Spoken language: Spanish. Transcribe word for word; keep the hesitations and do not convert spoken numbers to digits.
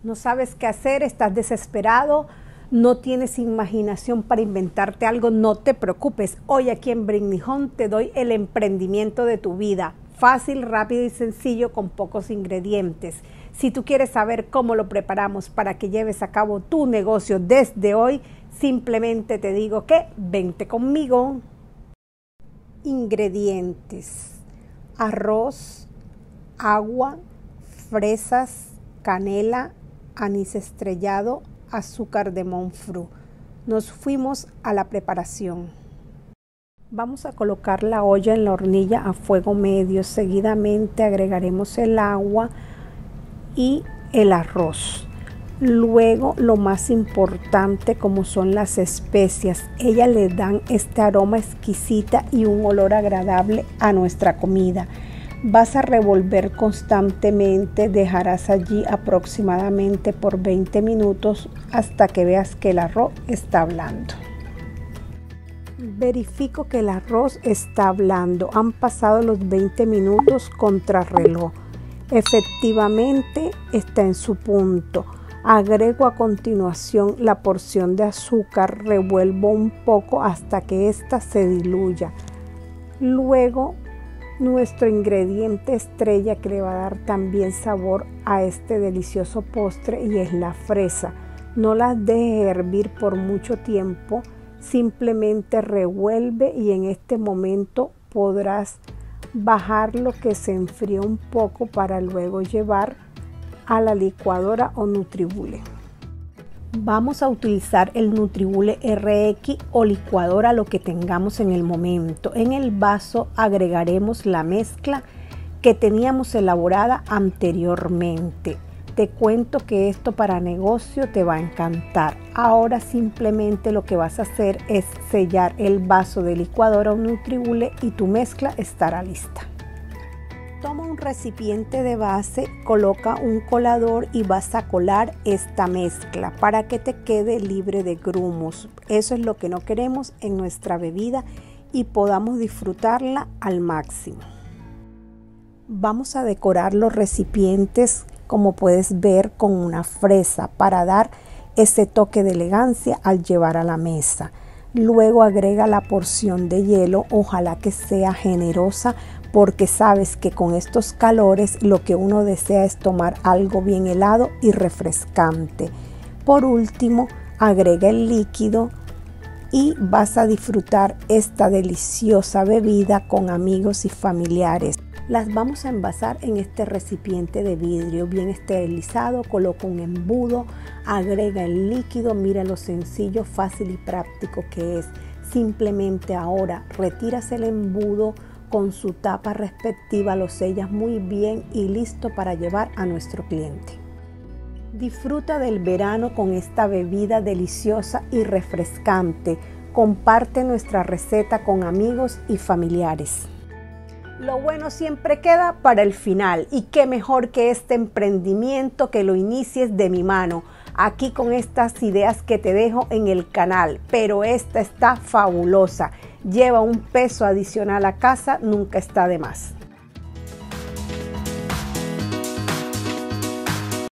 ¿No sabes qué hacer? ¿Estás desesperado? ¿No tienes imaginación para inventarte algo? No te preocupes. Hoy aquí en Bring Me Home te doy el emprendimiento de tu vida. Fácil, rápido y sencillo con pocos ingredientes. Si tú quieres saber cómo lo preparamos para que lleves a cabo tu negocio desde hoy, simplemente te digo que vente conmigo. Ingredientes: arroz, agua, fresas, canela, anís estrellado, azúcar de monfru. Nos fuimos a la preparación. Vamos a colocar la olla en la hornilla a fuego medio. Seguidamente agregaremos el agua y el arroz. Luego lo más importante, como son las especias. Ellas le dan este aroma exquisita y un olor agradable a nuestra comida. Vas a revolver constantemente, dejarás allí aproximadamente por veinte minutos hasta que veas que el arroz está blando. Verifico que el arroz está blando. Han pasado los veinte minutos contrarreloj. Efectivamente está en su punto. Agrego a continuación la porción de azúcar, revuelvo un poco hasta que ésta se diluya. Luego nuestro ingrediente estrella que le va a dar también sabor a este delicioso postre, y es la fresa. No las dejes hervir por mucho tiempo, simplemente revuelve y en este momento podrás bajarlo que se enfríe un poco para luego llevar a la licuadora o Nutribullet. Vamos a utilizar el Nutribullet R X o licuadora, lo que tengamos en el momento. En el vaso agregaremos la mezcla que teníamos elaborada anteriormente. Te cuento que esto para negocio te va a encantar. Ahora simplemente lo que vas a hacer es sellar el vaso de licuadora o Nutribullet y tu mezcla estará lista. Toma un recipiente de base, coloca un colador y vas a colar esta mezcla para que te quede libre de grumos. Eso es lo que no queremos en nuestra bebida y podamos disfrutarla al máximo. Vamos a decorar los recipientes, como puedes ver, con una fresa para dar ese toque de elegancia al llevar a la mesa. Luego agrega la porción de hielo, ojalá que sea generosa, porque sabes que con estos calores lo que uno desea es tomar algo bien helado y refrescante. Por último, agrega el líquido y vas a disfrutar esta deliciosa bebida con amigos y familiares. Las vamos a envasar en este recipiente de vidrio bien esterilizado. Coloca un embudo, agrega el líquido. Mira lo sencillo, fácil y práctico que es. Simplemente ahora retiras el embudo con su tapa respectiva, lo sellas muy bien y listo para llevar a nuestro cliente. Disfruta del verano con esta bebida deliciosa y refrescante. Comparte nuestra receta con amigos y familiares. Lo bueno siempre queda para el final, y qué mejor que este emprendimiento que lo inicies de mi mano, aquí con estas ideas que te dejo en el canal, pero esta está fabulosa. Lleva un peso adicional a casa, nunca está de más.